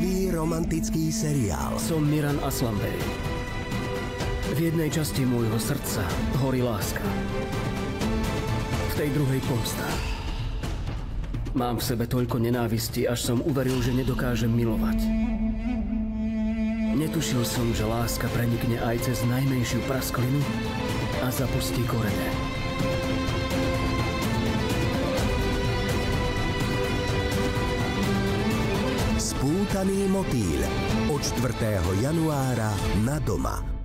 nový romantický seriál. Som Miran Aslanberry. V jednej časti môjho srdca horí láska. V tej druhej pomsta. Mám v sebe toľko nenávisti, až som uveril, že nedokážem milovať. Netušil som, že láska prenikne aj cez najmenšiu prasklinu a zapustí korene. Spútaný motýl od 4. januára na Doma.